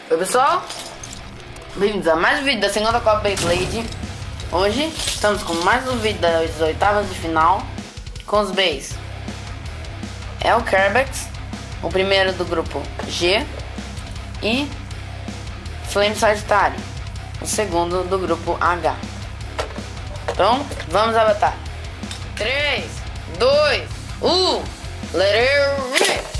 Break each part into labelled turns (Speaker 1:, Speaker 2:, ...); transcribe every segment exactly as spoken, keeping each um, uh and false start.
Speaker 1: Oi pessoal, bem-vindos a mais um vídeo da segunda Copa Beyblade. Hoje estamos com mais um vídeo das oitavas de final com os Bays. É o Kerbex, o primeiro do grupo G, e Flame Sagitário, o segundo do grupo H. Então, vamos à batalha. três, dois, um, let it rip!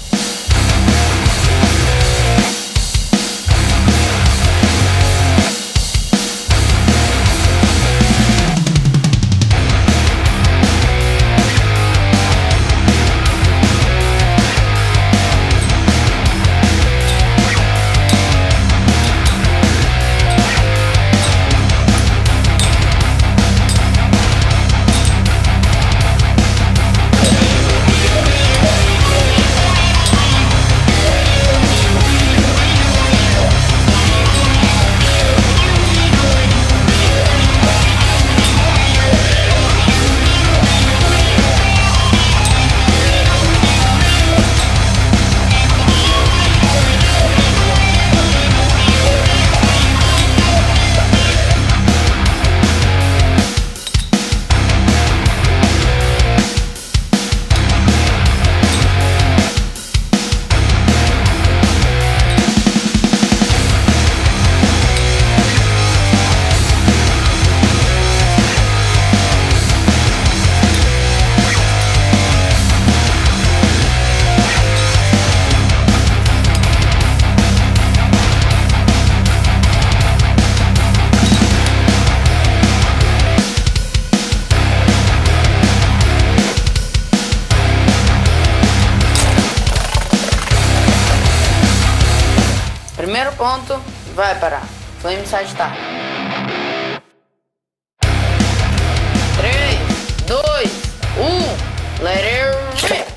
Speaker 1: Primeiro ponto vai para Flame Sagitário. três, dois, um, let it rip!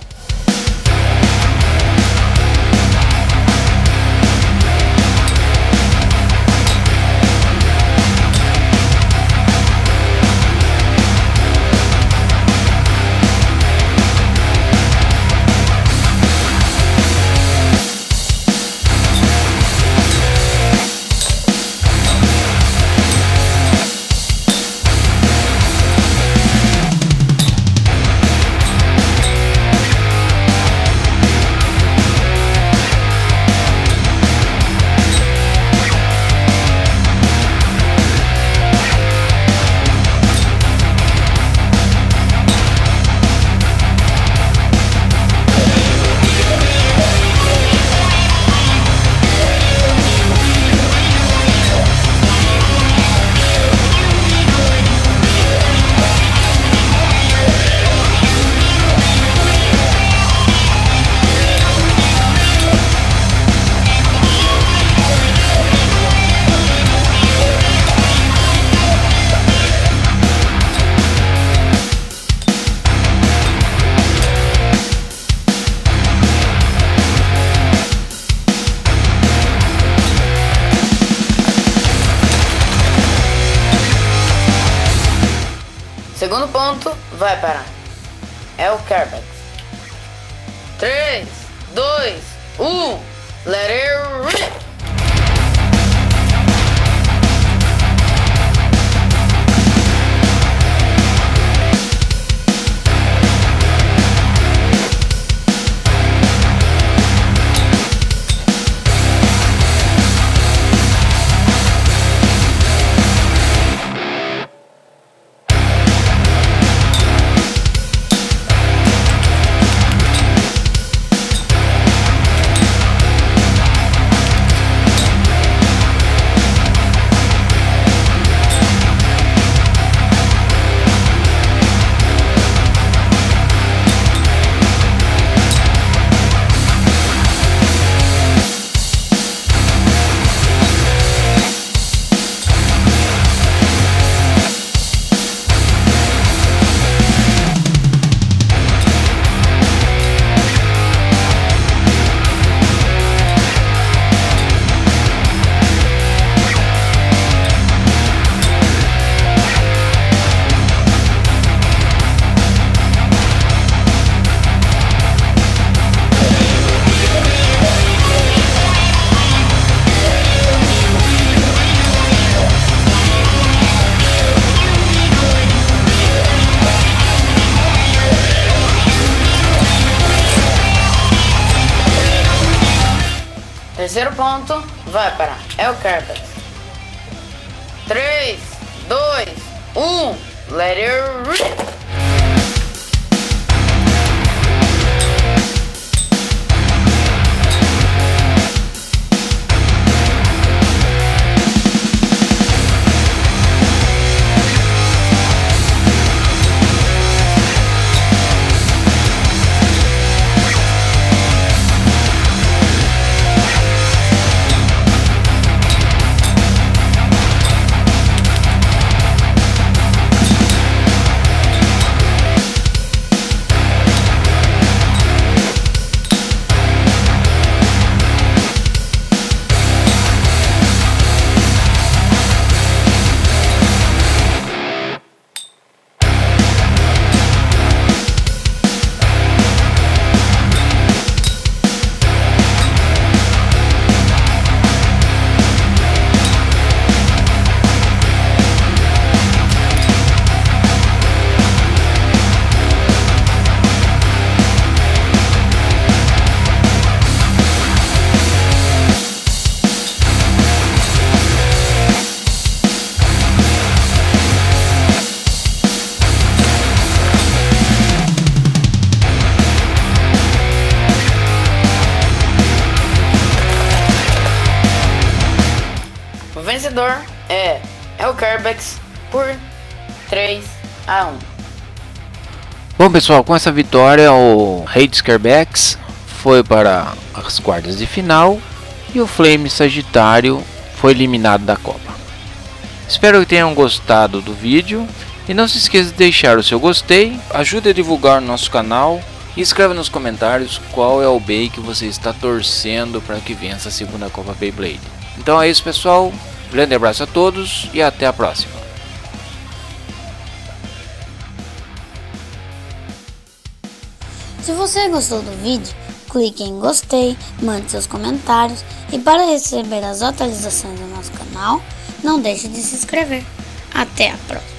Speaker 1: Segundo ponto vai para é o Kerbex. três, dois, um, let it rip! Terceiro ponto vai para El Kerbex. três, dois, um, let it rip! O vencedor é El Kerbex por três a um.
Speaker 2: Bom pessoal, com essa vitória o Rei de Kerbex foi para as quartas de final e o Flame Sagitário foi eliminado da Copa. Espero que tenham gostado do vídeo e não se esqueça de deixar o seu gostei, ajude a divulgar o nosso canal e escreva nos comentários qual é o Bey que você está torcendo para que vença a segunda Copa Beyblade. Então é isso pessoal, grande abraço a todos e até a próxima.
Speaker 3: Se você gostou do vídeo, clique em gostei, mande seus comentários e para receber as atualizações do nosso canal, não deixe de se inscrever. Até a próxima!